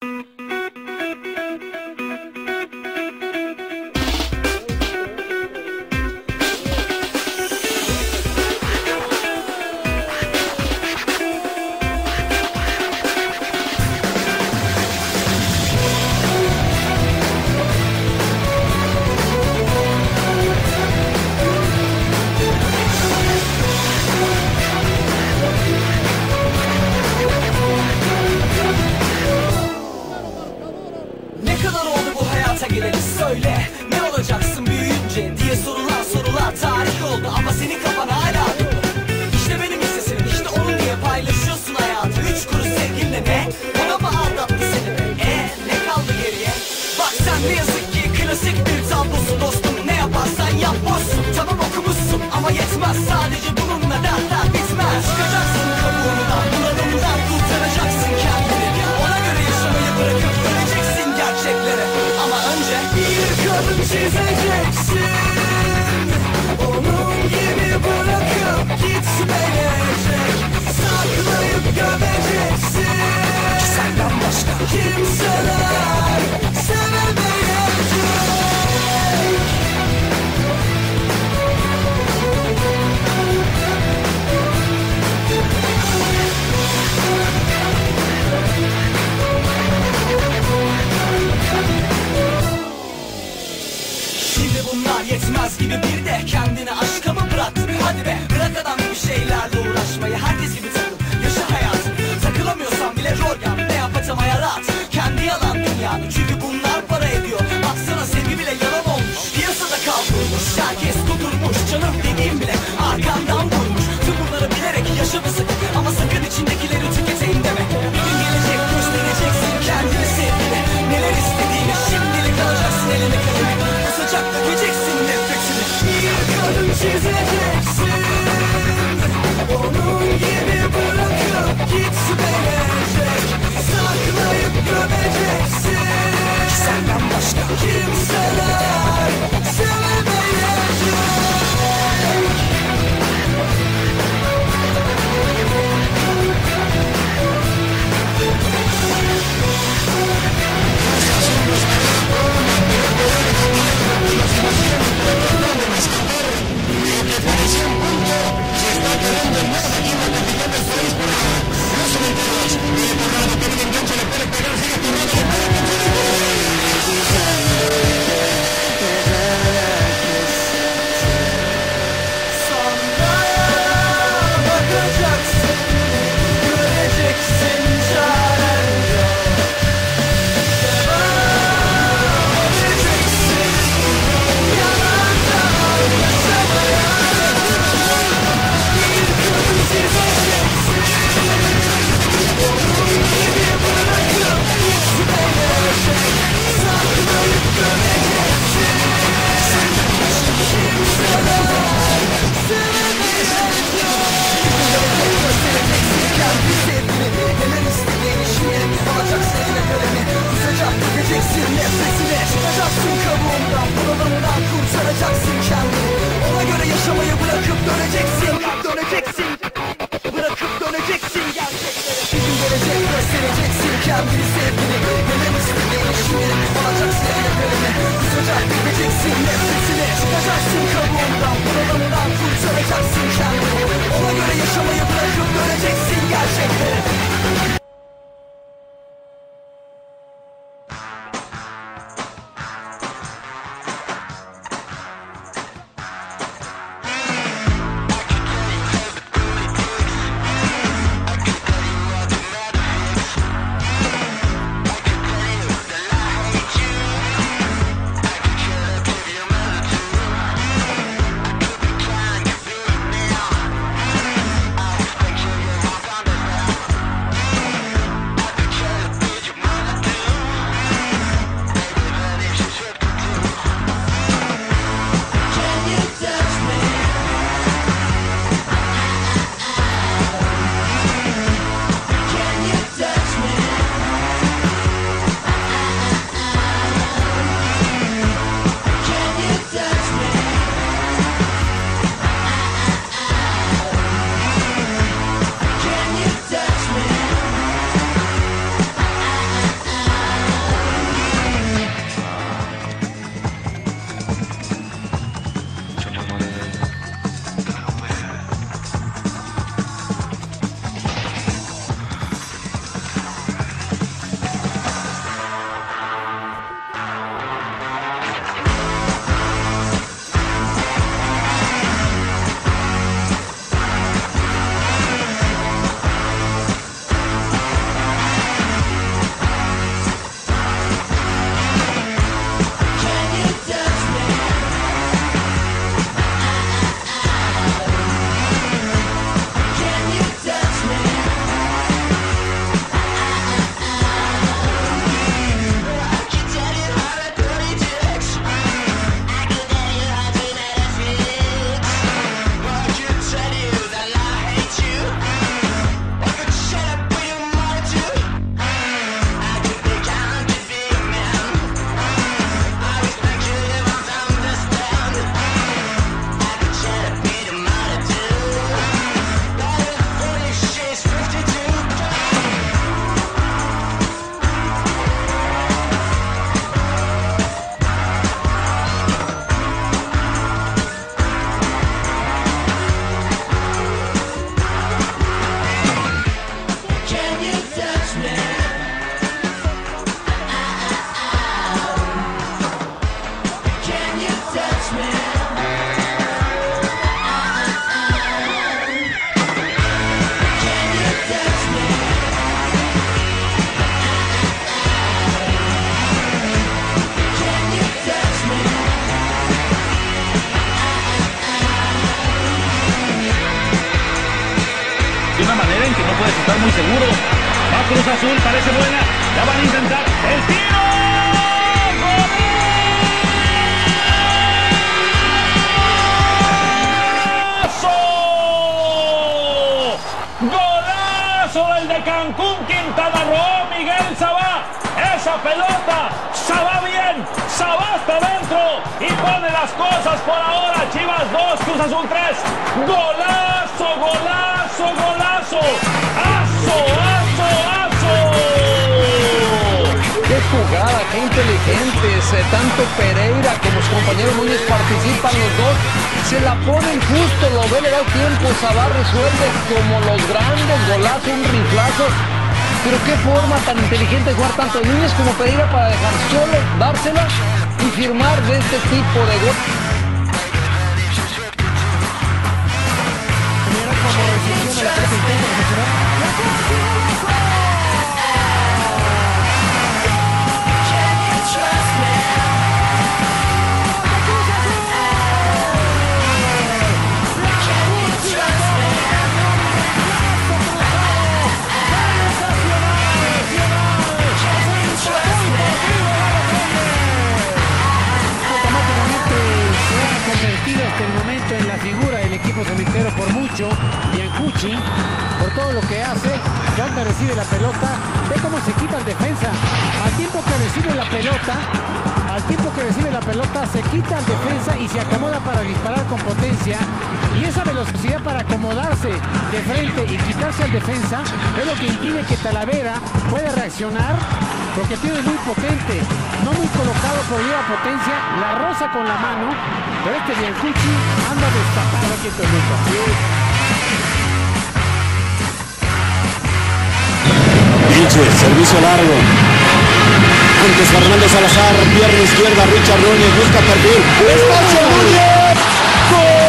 Söyle ne olacaksın büyüyünce diye sorular tarih oldu ama senin kafan hala dolu. İşte benim sesim, işte onu niye paylaşıyorsun hayatı? 3 kuruş sevginle ne? Ona mı aldattı seni be? Ne kaldı geriye? Bak sen ne yazık ki klasik bir tablosun dostum. Ne yaparsan yap boşsun. Tamam okumuşsun ama yetmez, sadece bununla dertler bitmez. Çıkacaksın kabuğundan, bunalımdan kurtaracaksın kendini. Ona göre yaşamayı bırakıp döneceksin gerçeklere. Ama önce bir kadın çizeceksin, onun gibi bırakıp gitmeyecek. Saklayıp gömeceksin, senden başka kimseler sevemeyecek. Şimdi bunlar yetmez gibi bir de kendini aşka mı bıraktın? Hadi be bırak adam gibi şeylerle uğraşmayı, herkes gibi takıl, yaşa hayatını. Takılamıyorsan bile rol yap, ne yapacağım hayat? Kendi yalan dünyanı, çünkü bunlar para ediyor. Baksana sevgi bile yalan olmuş, piyasada kaldırılmış. Herkes kudurmuş, canım dediğim bile arkandan vurmuş. Tüm bunları bilerek yaşama sakın, ama sakın içindekileri tüketeyim deme. Bir gün gelecek, göstereceksin kendini sevgili, neler istediğini. Şimdilik alacaksın eline kalemi, kusacak dökeceksin nefretini. Bir kadın çizeceksin, onun gibi bırakıp gitmeyecek. Saklayıp gömeceksin, senden başka kimseler sevemeyecek. Çıkacaksın kabuğundan, bunalımdan kurtaracaksın kendini. Ona göre yaşamayı bırakıp döneceksin, bırakıp döneceksin gerçeklere. Bir gün gelecek, göstereceksin kendini sevgini. Neler istediğini şimdilik alacaksın eline kalemi. Kusacak dökeceksin nefretini. Çıkacaksın kabuğundan, bunalımdan kurtaracaksın kendini. Ona göre yaşamayı bırakıp döneceksin gerçeklere. estar muy seguro. Va Cruz Azul, parece buena. La van a intentar. ¡El tiro! ¡Golazo del de Cancún, Quintana Roo, Miguel Sabá! Esa pelota, Sabá bien, Sabá hasta adentro y pone las cosas por ahora. Chivas 2, Cruz Azul 3. ¡Golazo, golazo, golazo! ¡Aso, aso, aso! ¡Qué jugada, qué inteligentes! Tanto Pereira como su compañero Núñez participan los dos. Se la ponen justo, lo ve, le da el tiempo. Sabá resuelve como los grandes, golazo, un riflazo. Pero qué forma tan inteligente de jugar tanto Núñez como Pereira para dejar solo, dársela y firmar de este tipo de gol. En la figura del equipo cementero por mucho, Biancucci, por todo lo que hace. Ganga recibe la pelota, ve cómo se quita el defensa, al tiempo que recibe la pelota, se quita el defensa y se acomoda para disparar con potencia, y esa velocidad para acomodarse de frente y quitarse al defensa es lo que impide que Talavera pueda reaccionar, porque tiene muy potente, no muy colocado por viva potencia, la roza con la mano, pero este Biancucci anda destapado aquí en Toluca. Vilches, servicio largo. Antes Fernando Salazar, pierna izquierda, Richard Núñez, busca perfil. ¡Espacio Núñez! ¡Gol!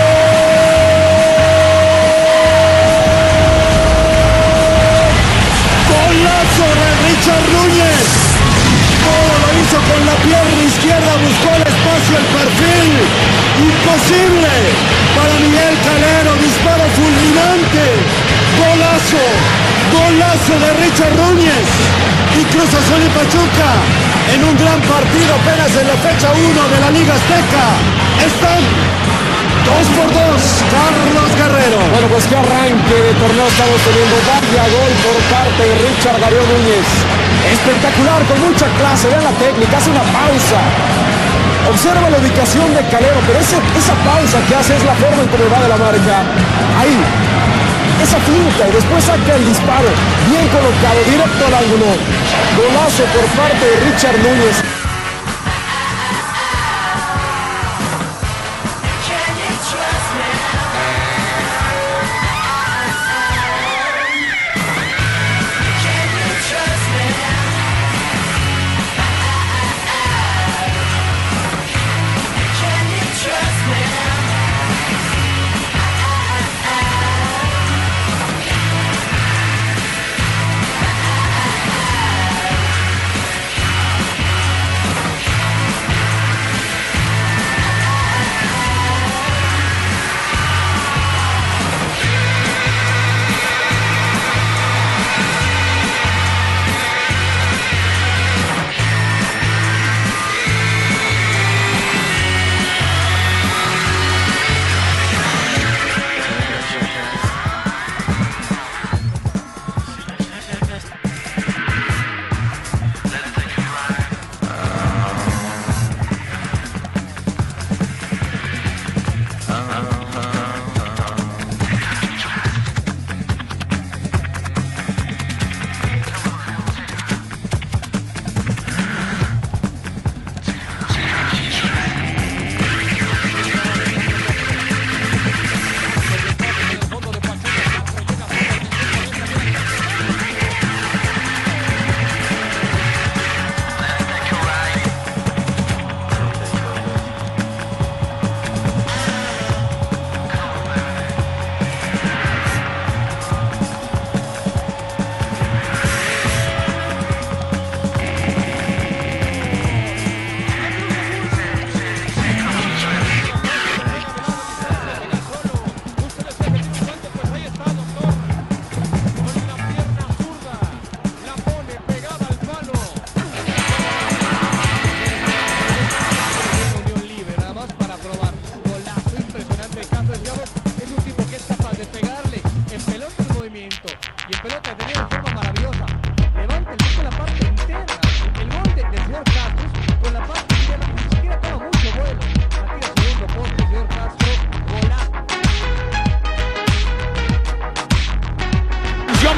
¡Golazo de Richard Núñez! Todo lo hizo con la pierna izquierda, buscó el espacio, el perfil. Imposible para Miguel Calero, disparo fulminante. Golazo, golazo de Richard Núñez. Y Cruz Azul y Pachuca en un gran partido apenas en la fecha 1 de la Liga Azteca. Están 2-2, Carlos Guerrero. Bueno, pues qué arranque de torneo estamos teniendo. Vaya gol por parte de Richard Darío Núñez. Espectacular, con mucha clase. Vean la técnica, hace una pausa. Observa la ubicación de Calero, pero esa pausa que hace es la forma en cómo va de la marca. Ahí. Esa finta y después saca el disparo, bien colocado, directo al ángulo. Golazo por parte de Richard Núñez.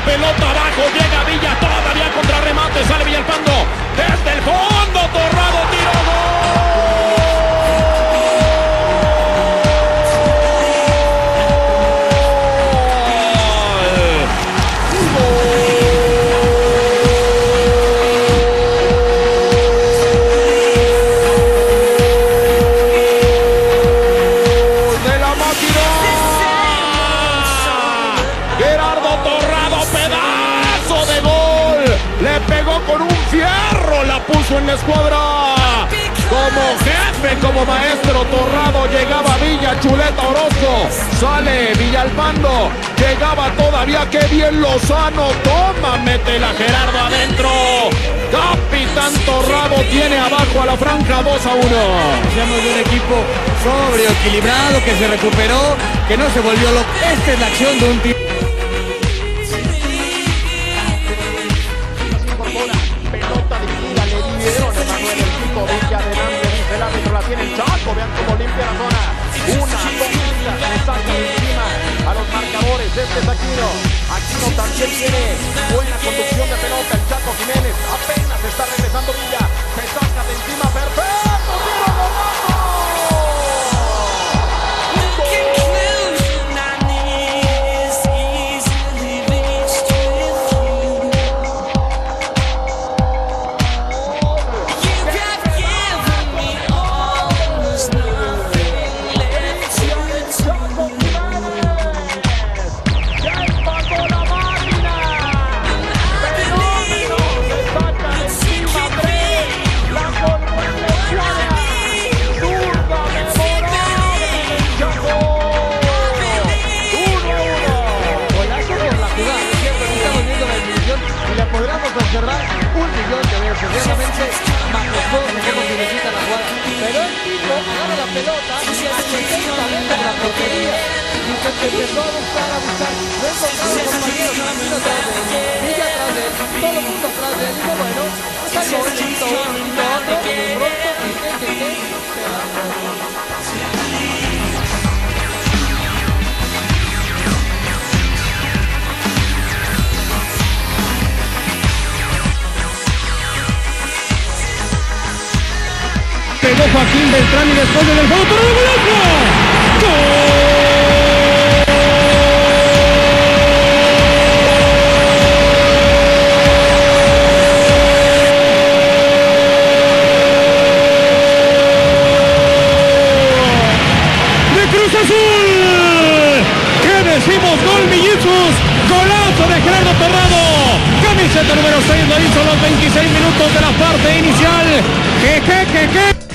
pelota abajo, llega Villa, todavía contra remate, sale Villalpando, desde el fondo, Torrado, tiro, con un fierro, la puso en la escuadra. Como jefe, como maestro, Torrado, llegaba Villa, Chuleta Orozco, sale Villalpando, llegaba todavía, qué bien Lozano, toma, métela Gerardo adentro. Capitán Torrado tiene abajo a la franja 2-1. Decíamos de un equipo sobrio, equilibrado, que se recuperó, que no se volvió loco. Esta es la acción de un tipo. Tiene el Chaco, vean cómo limpia la zona. Una, dos pistas, le saca de encima a los marcadores. Este es Aquino. Aquino también tiene buena conducción de pelota. El Chaco Jiménez apenas está regresando Villa. Se saca de encima, perfecto. ¡Tiro golazo! Observar 1.000.000 de veces, realmente magnífico de cómo se necesita la jugada, pero el tipo agarra la pelota y se intenta meter la portería y se empezó a buscar, no encontraba los compañeros, Aquino atrás de él, Villa atrás de él, todo el mundo atrás de él, dijo bueno, salió un poquito uno, un poquito otro, y de pronto, se va. Pegó Joaquín Beltrán y después del fondo, ¡Torrado, golazo! ¡Gol! ¡De Cruz Azul! ¿Qué decimos? ¡Gol, Millizos! ¡Golazo de Gerardo Torrado! Camiseta número 6 lo hizo a los 26 minutos de la parte inicial. ¡Qué!